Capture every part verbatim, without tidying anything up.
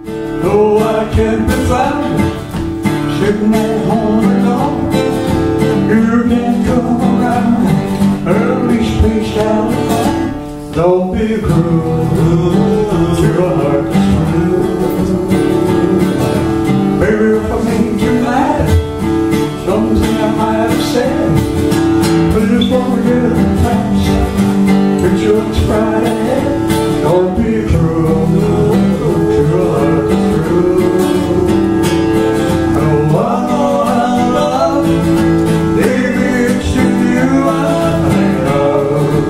Though I can't be found sitting at home alone, you can come around early spaced out. Don't be cruel to your heart that's true. Baby, if I made you mad, something I might have said, please forget the past, put your pride ahead. Don't be cruel to your heart that's true. I want no love, baby, it's you I love.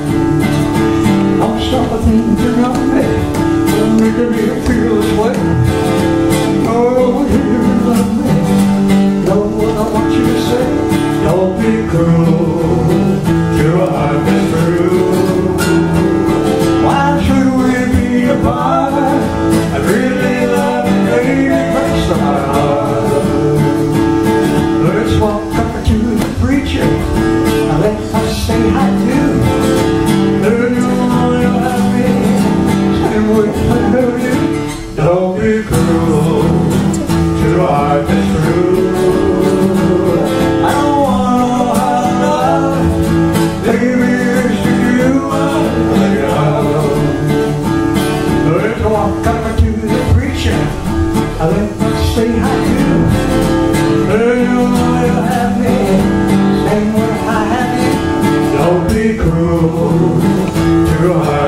Don't stop thinking of me, don't make me feel this way. Oh, you love me, know what I want you to say. Don't be cruel to your heart that's true. Why should we be apart? I really love you, baby, breaks my heart. Let's walk up to the preacher and let us say I do. Learn you all you'll have me, and we'll hurt you. Don't be cruel to your heart that's true. I don't want no hard love, baby, it's you I love. Let's walk up to the preacher and let us say I do. Learn you all you'll have me, and where I have you. Don't be cruel to your heart.